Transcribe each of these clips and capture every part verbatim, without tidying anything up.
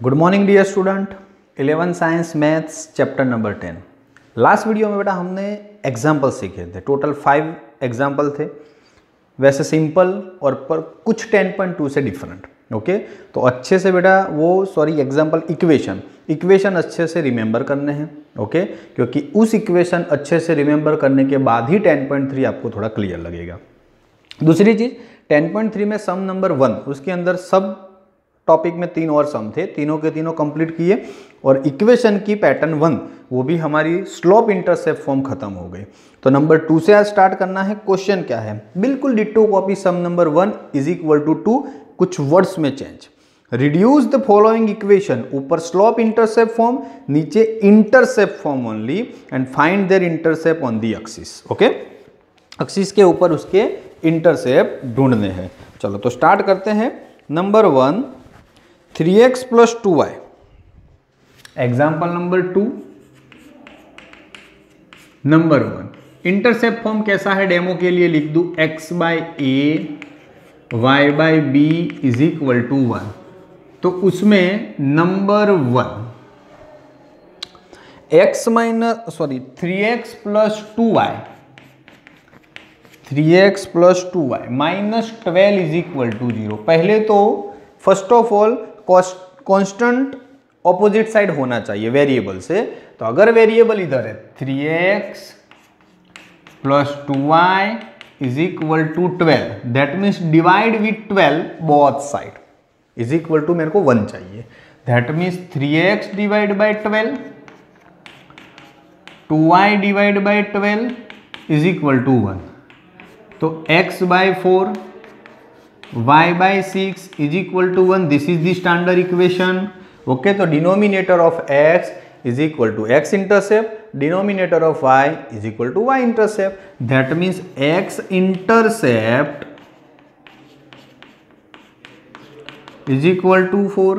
Good morning dear student, eleven science maths chapter number ten. Last video में बेटा हमने example सीखे थे, टोटल फाइव एग्जाम्पल थे, वैसे सिंपल और पर कुछ टेन पॉइंट टू से डिफरेंट। ओके, तो अच्छे से बेटा वो सॉरी एग्जाम्पल इक्वेशन इक्वेशन अच्छे से रिमेंबर करने हैं। ओके, क्योंकि उस इक्वेशन अच्छे से रिमेंबर करने के बाद ही टेन पॉइंट थ्री आपको थोड़ा क्लियर लगेगा। दूसरी चीज़, टेन पॉइंट थ्री में सम नंबर वन, उसके अंदर सब टॉपिक में तीन और सम थे, तीनों के तीनों कंप्लीट किए और इक्वेशन की पैटर्न वन वो भी हमारी स्लोप इंटरसेप्ट फॉर्म खत्म हो गई। तो नंबर टू से आज स्टार्ट करना है। क्वेश्चन क्या है, बिल्कुल ditto copy sum number one is equal to two, कुछ वर्ड्स में change. Reduce the following equation, ऊपर स्लोप इंटरसेप्ट फॉर्म, नीचे intercept form only, and find their intercept on the axis. Okay, axis के ऊपर उसके इंटरसेप्ट ढूंढने हैं। चलो तो स्टार्ट करते हैं। Number one, three x plus two y. Example number two. Number one, intercept form कैसा है डेमो के लिए लिख दू, x by a y by b is equal to one. तो उसमें number one x minus sorry three x plus two y three x plus two y minus twelve is equal to zero. पहले तो first of all constant opposite side होना चाहिए variable से। तो अगर variable इधर है three x plus two y is equal to twelve, that means divide with twelve both side is equal to मेरे को वन चाहिए। That means three x divide by twelve, two y divide by twelve is equal to one. तो x by four, y by six is equal to one. This is the standard equation. Okay, तो denominator of x is equal to x intercept, denominator of y is equal to y intercept. That means x intercept is equal to four,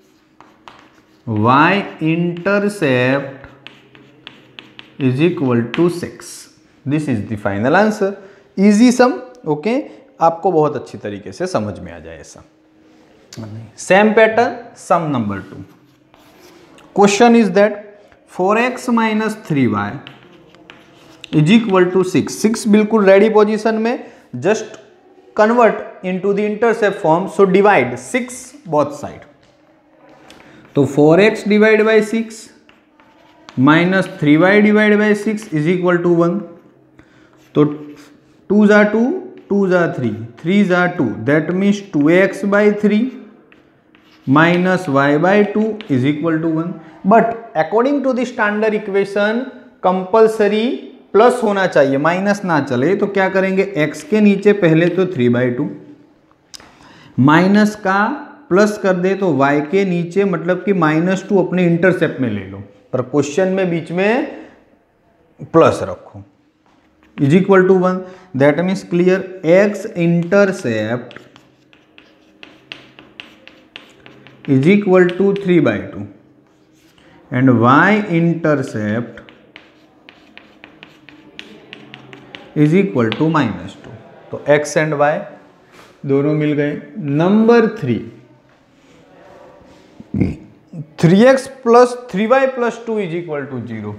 y intercept is equal to six. This is the final answer. Easy sum. Okay, आपको बहुत अच्छी तरीके से समझ में आ जाए ऐसा। Same pattern sum number two. Question is that four x minus three y is equal to six. Six बिल्कुल रेडी पोजीशन में, just convert into the intercept form, so divide six both side. तो four x divide by six minus three y divide by six is equal to one. तो two जा two, two जा three, three जा two, that means two x by three minus Y by two is equal to one. But according to the standard equation compulsory plus होना चाहिए, minus ना चले। तो क्या करेंगे, x के नीचे पहले तो थ्री बाई टू, माइनस का प्लस कर दे तो y के नीचे मतलब कि माइनस टू अपने इंटरसेप्ट में ले लो, पर क्वेश्चन में बीच में प्लस रखो, is equal to one. That means clear, x intercept is equal to three by two and y intercept is equal to minus two. तो x एंड y दोनों मिल गए। Number three, three x plus three y plus two is equal to zero.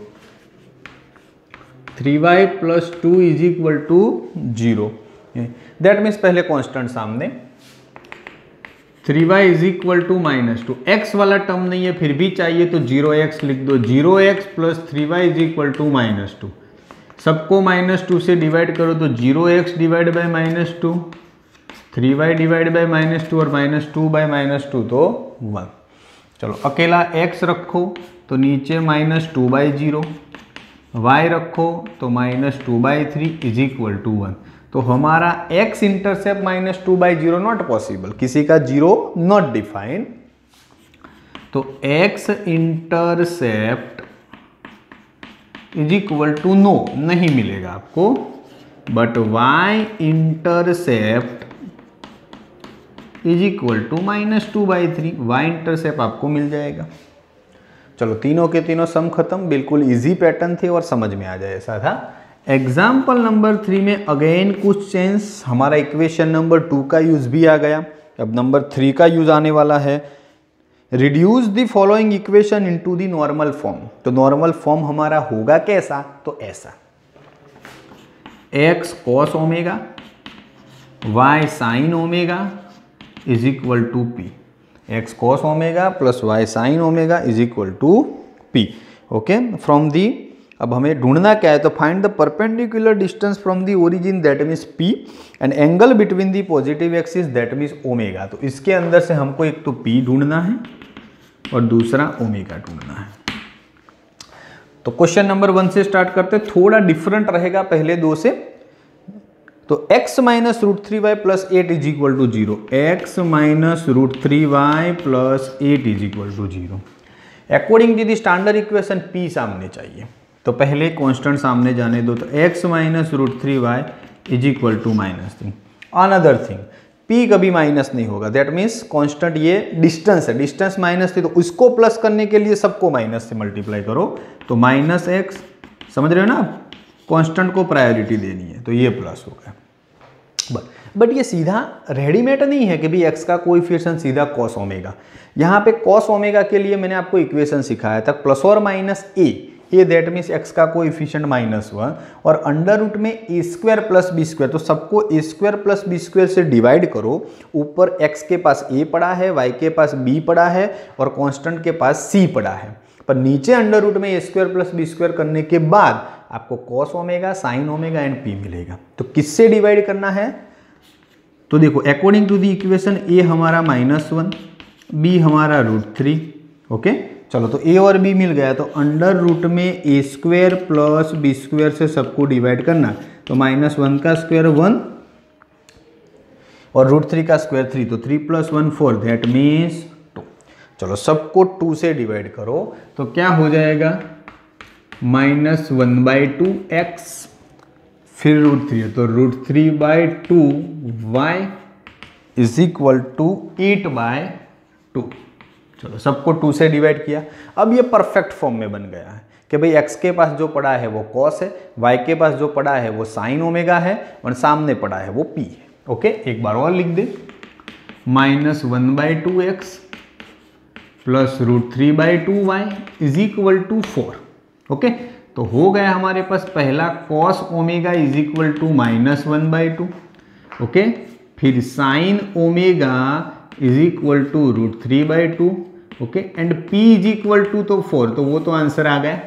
Three y plus two is equal to zero. That means पहले constant सामने, three y is equal to minus two. X वाला term नहीं है फिर भी चाहिए तो zero x लिख दो। Zero x plus three y is equal to minus two. सबको माइनस टू से डिवाइड करो तो zero x divide by minus two, three y divide by minus two और minus two by minus two तो one. चलो अकेला x रखो तो नीचे minus two by zero, y रखो तो minus two by three is equal to one. तो हमारा x intercept minus two by zero not possible, किसी का जीरो नॉट डिफाइंड। तो x intercept is equal to no नहीं मिलेगा आपको, but y intercept is equal to minus two by three, y intercept आपको मिल जाएगा। चलो तीनों के तीनों सम खत्म, बिल्कुल इजी पैटर्न थे और समझ में आ जाए ऐसा था। एग्जाम्पल नंबर थ्री में अगेन कुछ चेंज, हमारा इक्वेशन नंबर टू का यूज भी आ गया, अब नंबर थ्री का यूज आने वाला है। Reduce the following equation into the normal form. तो नॉर्मल फॉर्म हमारा होगा कैसा, तो ऐसा x cos omega y sine omega is equal to p. X cos omega plus y sine omega is equal to p. Okay, from the, अब हमें ढूंढना क्या है, तो find the perpendicular distance from the origin that means p and angle between the positive axis that means omega. तो इसके अंदर से हमको एक तो पी ढूंढना है और दूसरा ओमेगा ढूंढना है। तो क्वेश्चन नंबर वन से स्टार्ट करते, थोड़ा डिफरेंट रहेगा पहले दो से। तो x minus root three y plus eight is equal to zero, x minus root three y plus eight is equal to zero. According to the standard equation p सामने चाहिए, तो पहले कांस्टेंट सामने जाने दो। तो x minus root three y is equal to minus three. Another thing, p कभी minus नहीं होगा, दैट मीन्स कांस्टेंट ये डिस्टेंस है, डिस्टेंस माइनस थी, तो उसको प्लस करने के लिए सबको माइनस से मल्टीप्लाई करो, तो माइनस एक्स, समझ रहे हो ना आप, कांस्टेंट को प्रायोरिटी देनी है, तो ये प्लस हो गया। बट बट ये सीधा रेडीमेड नहीं है कि भाई x का कोएफिशिएंट सीधा कॉस ओमेगा। यहाँ पे कॉस ओमेगा के लिए मैंने आपको इक्वेशन सिखाया था, प्लस और minus a, a that means x का कोएफिशिएंट माइनस वन, और अंडर रूट में a square plus b square, तो सबको a square plus b square से डिवाइड करो। ऊपर एक्स के पास ए पड़ा है, वाई के पास बी पड़ा है और कांस्टेंट के पास सी पड़ा है, पर नीचे अंडर रूट में a square plus b square करने के बाद आपको cos omega sine omega and p मिलेगा। तो किससे डिवाइड करना है, तो देखो according to the equation a हमारा माइनस वन, बी हमारा रूट थ्री। ओके, चलो तो ए और बी मिल गया, तो अंडर रूट में a square plus b square से सबको डिवाइड करना, तो माइनस वन का स्क्वायर वन और रूट थ्री का स्क्वायर थ्री, तो three plus one four, that means two. चलो सबको टू से डिवाइड करो, तो क्या हो जाएगा, minus one by two x, फिर रूट थ्री है तो root three by two y is equal to eight by two. चलो सबको टू से डिवाइड किया। अब ये परफेक्ट फॉर्म में बन गया है कि भाई x के पास जो पड़ा है वो cos है, y के पास जो पड़ा है वो साइन ओमेगा है और सामने पड़ा है वो p है। ओके, एक बार और लिख दे, minus one by two x plus root three by two y is equal to four. Okay, तो हो गया हमारे पास पहला cos omega is equal to minus one by two. Okay, फिर sine omega is equal to root three by two. Okay, and p is equal to तो four, तो वो तो आंसर आ गया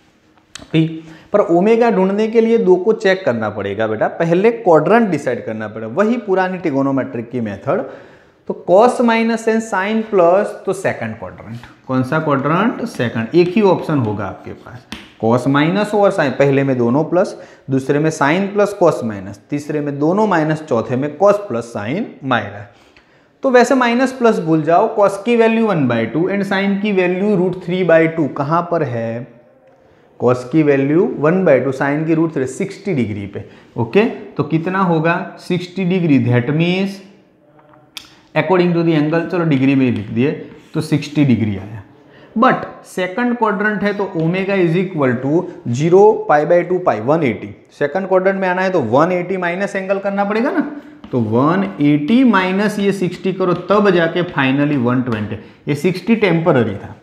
p। पर ओमेगा ढूंढने के लिए दो को चेक करना पड़ेगा बेटा, पहले क्वाड्रेंट डिसाइड करना पड़ेगा, वही पुरानी ट्रिगोनोमेट्रिक की मेथड। तो cos minus and sine plus, तो सेकंड क्वाड्रेंट, कौन सा क्वाड्रेंट, सेकंड। एक ही ऑप्शन होगा आपके पास, cos माइनस और साइन, पहले में दोनों प्लस, दूसरे में साइन प्लस cos माइनस, तीसरे में दोनों माइनस, चौथे में cos प्लस साइन माइनस। तो वैसे माइनस प्लस भूल जाओ, cos की value one by two and sine की value root three by two. कहाँ पर है, cos की value one by two, sine की रूट थ्री, सिक्सटी डिग्री पे। ओके, तो कितना होगा, sixty degree, that means according to the angle, चलो डिग्री में लिख दिए, तो सिक्सटी डिग्री आया। बट सेकंड क्वाड्रेंट है तो omega is equal to zero pi by two pi, one eighty. Second quadrant में आना है तो वन एटी माइनस एंगल करना पड़ेगा ना, तो वन एटी माइनस ये सिक्सटी करो, तब जाके फाइनली वन ट्वेंटी। ये सिक्सटी टेम्पररी था,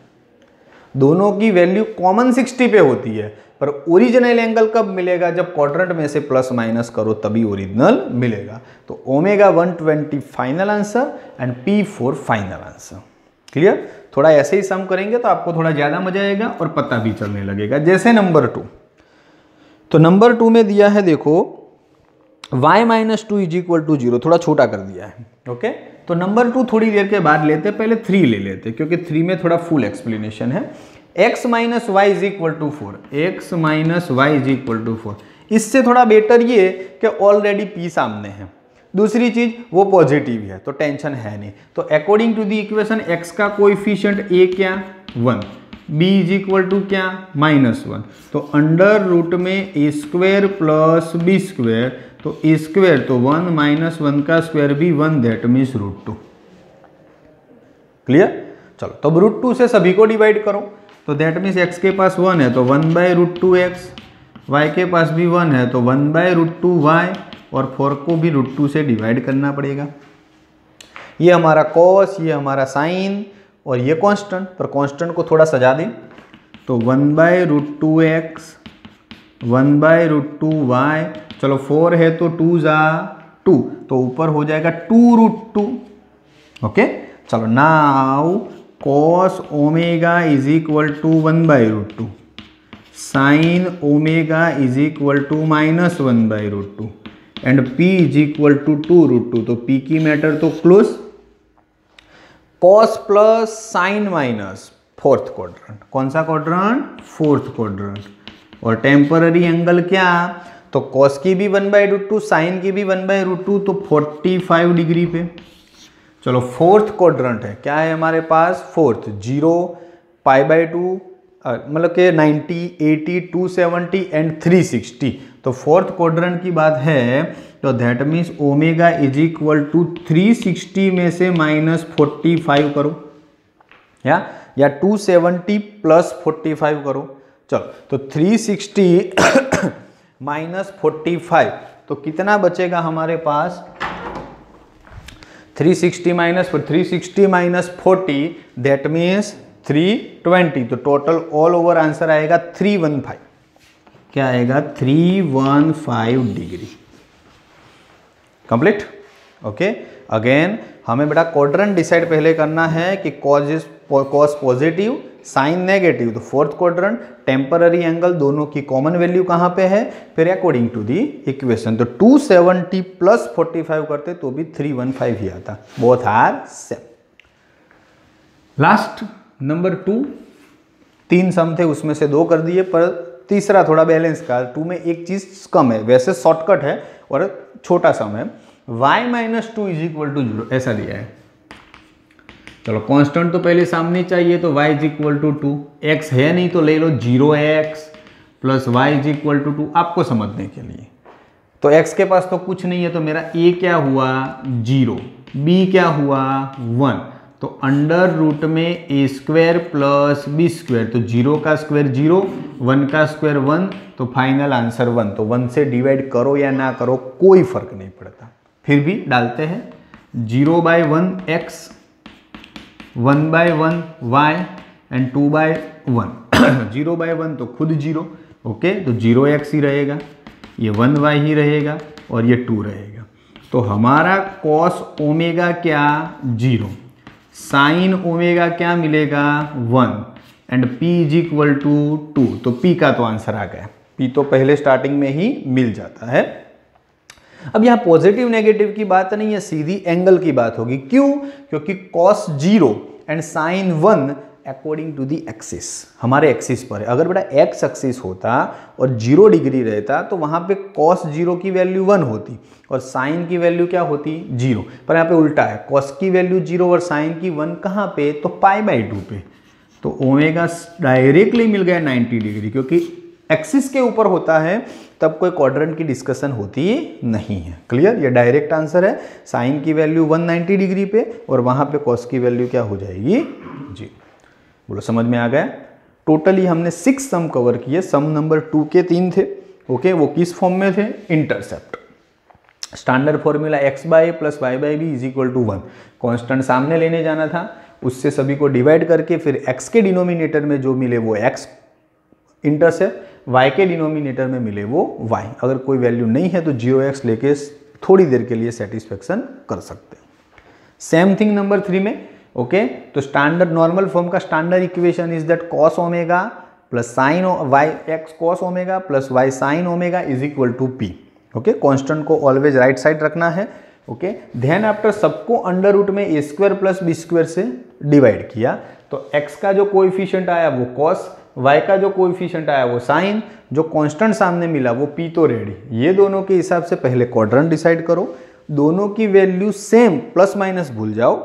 दोनों की वैल्यू कॉमन सिक्सटी पे होती है, पर ओरिजिनल एंगल कब मिलेगा, जब क्वाड्रेंट में से प्लस माइनस करो तभी ओरिजिनल मिलेगा। तो omega one twenty final answer and p four final answer. Clear, थोड़ा ऐसे ही सम करेंगे तो आपको थोड़ा ज़्यादा मजा आएगा और पता भी चलने लगेगा। जैसे नंबर टू, तो नंबर टू में दिया है देखो y minus two is equal to zero, थोड़ा छोटा कर दिया है। ओके, तो नंबर टू थोड़ी देर के बाद लेते, पहले थ्री ले लेते क्योंकि थ्री में थोड़ा फुल एक्सप्लेनेशन है। x minus y is equal to four, x minus y is equal to four. इससे थोड़ा बेटर ये कि ऑलरेडी p सामने है, दूसरी चीज वो पॉजिटिव है तो टेंशन है नहीं। तो according to the equation x का कोएफिशिएंट a क्या, one, b is equal to क्या, माइनस वन। तो अंडर रूट में a square plus b square, तो ए स्क्वायर तो वन माइनस वन का स्क्वायर भी one, that means root two. Clear, चलो तब रूट टू से सभी को डिवाइड करो, तो दैट मीन्स x के पास वन है तो one by root two x, y के पास भी वन है तो one by root two y, और फोर को भी रूट टू से डिवाइड करना पड़ेगा। ये हमारा cos, ये हमारा साइन और ये कांस्टेंट, पर कांस्टेंट को थोड़ा सजा दें तो one by root two x, one by root two y, चलो फोर है तो टू जा टू, तो ऊपर हो जाएगा टू रूट टू। ओके, चलो now cos omega is equal to one by root two, sine omega is equal to minus one by root two and p is equal to two root two. तो p की matter तो close, cos plus sine minus fourth quadrant, कौन सा quadrant? Fourth quadrant. और temporary angle क्या? तो cos की भी one by root two, sine की भी वन बाई रूट टू, तो फोर्टी फाइव डिग्री पे। चलो फोर्थ क्वाड्रेंट है, क्या है हमारे पास? Fourth, zero, pi by two, मतलब कि ninety, eighty, two seventy and three sixty. तो फोर्थ क्वाड्रेंट की बात है तो that means omega is equal to three sixty में से माइनस फोर्टी फाइव करो, या या two seventy plus forty five करो। चलो तो three sixty minus forty five, तो कितना बचेगा हमारे पास? Three sixty minus three sixty minus forty, that means three twenty. तो टोटल ऑल ओवर आंसर आएगा थ्री वन फाइव। क्या आएगा? Three one five degree. Complete. Okay, again हमें बेटा क्वाड्रेंट डिसाइड पहले करना है कि cos is cos positive, sine negative, तो फोर्थ क्वाड्रेंट, टेम्पररी एंगल, दोनों की कॉमन वैल्यू कहाँ पे है? फिर अकॉर्डिंग टू दी इक्वेशन, तो two seventy plus forty five करते तो भी थ्री वन फाइव ही आता। Both are same. Last number two, तीन सम थे उसमें से दो कर दिए, पर तीसरा थोड़ा बैलेंस का, टू में एक चीज कम है, वैसे शॉर्टकट है और छोटा सम है। y minus two is equal to zero, ऐसा दिया है। चलो कांस्टेंट तो पहले सामने चाहिए, तो y is equal to two, x है नहीं तो ले लो zero x plus y is equal to two, आपको समझने के लिए। तो x के पास तो कुछ नहीं है, तो मेरा a क्या हुआ? जीरो, b क्या हुआ? वन, तो अंडर रूट में a square plus b square, तो जीरो का स्क्वायर जीरो, वन का स्क्वायर वन, तो फाइनल आंसर वन। तो वन से डिवाइड करो या ना करो कोई फर्क नहीं पड़ता, फिर भी डालते हैं। Zero by one x, one by one y and two by one. Zero by one तो खुद जीरो, ओके, तो जीरो एक्स ही रहेगा, ये वन वाई ही रहेगा और ये टू रहेगा। तो हमारा कॉस ओमेगा क्या? जीरो, साइन ओमेगा क्या मिलेगा? One and p is equal to two. तो p का तो आंसर आ गया, p तो पहले स्टार्टिंग में ही मिल जाता है। अब यहाँ पॉजिटिव नेगेटिव की बात नहीं है, सीधी एंगल की बात होगी। क्यों? क्योंकि cos zero and sine one according to the axis, हमारे एक्सिस पर है। अगर बेटा एक्स एक्सिस होता और जीरो डिग्री रहता तो वहाँ पे कॉस जीरो की वैल्यू वन होती और साइन की वैल्यू क्या होती? जीरो। पर यहाँ पे उल्टा है, कॉस की वैल्यू जीरो और साइन की वन। कहाँ पे? तो पाई बाई टू पे। तो ओमेगा डायरेक्टली मिल गया नाइन्टी डिग्री, क्योंकि एक्सिस के ऊपर होता है तब कोई क्वाड्रेंट की डिस्कशन होती नहीं है। क्लियर? ये डायरेक्ट आंसर है। साइन की वैल्यू वन नाइन्टी डिग्री पे और वहाँ पे कॉस की वैल्यू क्या हो जाएगी? जी। बोलो समझ में आ गया? टोटली हमने सिक्स सम कवर किए। सम नंबर टू के तीन थे, ओके। वो किस फॉर्म में थे? Intercept. Standard formula x by plus y by b is equal to one. Constant सामने लेने जाना था, उससे सभी को डिवाइड करके फिर x के डिनोमिनेटर में जो मिले वो x इंटरसेप्ट, y के डिनोमिनेटर में मिले वो y। अगर कोई वैल्यू नहीं है तो जीरो एक्स लेके थोड़ी देर के लिए सेटिस्फेक्शन कर सकते हैं। सेम थिंग नंबर थ्री में, ओके। तो स्टैंडर्ड नॉर्मल फॉर्म का standard equation is that cos omega plus sine y x cos omega plus y sine omega is equal to p. Okay, constant को always right side रखना है, okay. Then after सबको under root में a square plus b square से divide किया, तो x का जो कोएफिशिएंट आया वो कॉस, y का जो कोएफिशिएंट आया वो साइन, जो कांस्टेंट सामने मिला वो p तो रेडी। ये दोनों के हिसाब से पहले क्वाड्रेंट डिसाइड करो, दोनों की वैल्यू सेम प्लस माइनस भूल जाओ,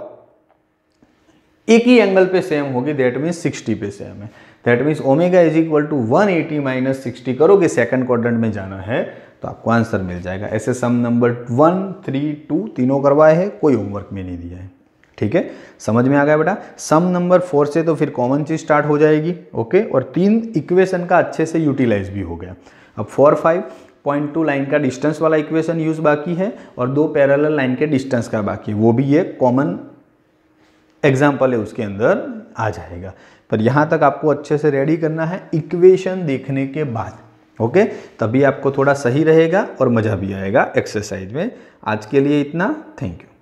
एक ही एंगल पे सेम होगी, दैट मीन्स सिक्सटी पे सेम है। That means omega is equal to one eighty minus sixty करोगे, सेकंड क्वाड्रेंट में जाना है तो आपको आंसर मिल जाएगा। ऐसे sum number one three two तीनों करवाए हैं, कोई होमवर्क में नहीं दिया है, ठीक है। समझ में आ गया बेटा? सम नंबर फोर से तो फिर कॉमन चीज स्टार्ट हो जाएगी, ओके। और तीन इक्वेशन का अच्छे से यूटिलाइज भी हो गया। अब four five point two line का डिस्टेंस वाला इक्वेशन यूज बाकी है और दो पैरेलल लाइन के डिस्टेंस का बाकी है, वो भी ये कॉमन एग्जाम्पल है उसके अंदर आ जाएगा। पर यहाँ तक आपको अच्छे से रेडी करना है इक्वेशन देखने के बाद, ओके, तभी आपको थोड़ा सही रहेगा और मज़ा भी आएगा एक्सरसाइज में। आज के लिए इतना, थैंक यू।